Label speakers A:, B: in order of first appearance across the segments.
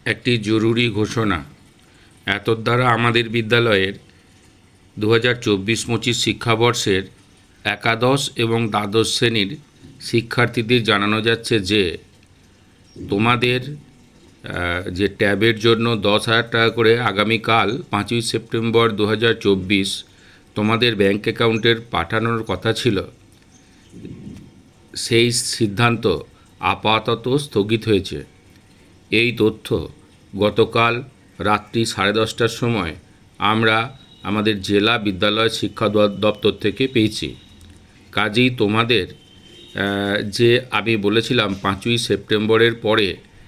A: একটি জরুরি ঘোষণা। এতদ দ্বারা আমাদের বিদ্যালয়ের 2024-25 শিক্ষাবর্ষের একাদশ এবং দ্বাদশ শ্রেণীর শিক্ষার্থীদের জানানো যাচ্ছে যে তোমাদের যে ট্যাবের জন্য 10,000 টাকা করে আগামীকাল 5ই সেপ্টেম্বর 2024 তোমাদের ব্যাংক অ্যাকাউন্টের পাঠানোর কথা ছিল, সেই সিদ্ধান্ত আপাতত স্থগিত হয়েছে। এই তথ্য গতকাল রাত্রি 10:30টার সময় আমরা আমাদের জেলা বিদ্যালয় শিক্ষা দপ্তর থেকে পেয়েছি। কাজেই তোমাদের যে আমি বলেছিলাম 5ই সেপ্টেম্বরের পরে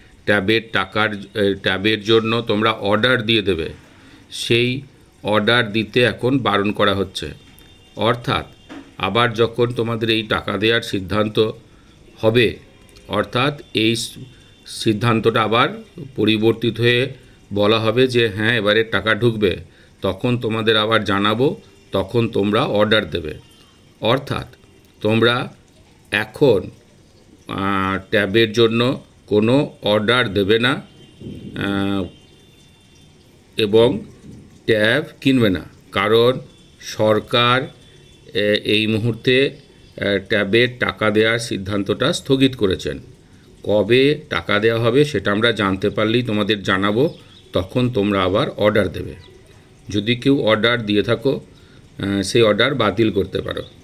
A: ট্যাবের জন্য তোমরা অর্ডার দিয়ে দেবে, সেই অর্ডার দিতে এখন বারণ করা হচ্ছে। অর্থাৎ আবার যখন তোমাদের এই টাকা দেওয়ার সিদ্ধান্ত হবে, অর্থাৎ এই সিদ্ধান্তটা আবার পরিবর্তিত হয়ে বলা হবে যে হ্যাঁ এবারে টাকা ঢুকবে, তখন তোমাদের আবার জানাবো, তখন তোমরা অর্ডার দেবে। অর্থাৎ তোমরা এখন ট্যাবের জন্য কোনো অর্ডার দেবে না এবং ট্যাব কিনবে না, কারণ সরকার এই মুহূর্তে ট্যাবের টাকা দেওয়ার সিদ্ধান্তটা স্থগিত করেছেন। কবে টাকা দেওয়া হবে সেটা আমরা জানতে পারলেই তোমাদের জানাবো, তখন তোমরা আবার অর্ডার দেবে। যদি কেউ অর্ডার দিয়ে থাকো সেই অর্ডার বাতিল করতে পারো।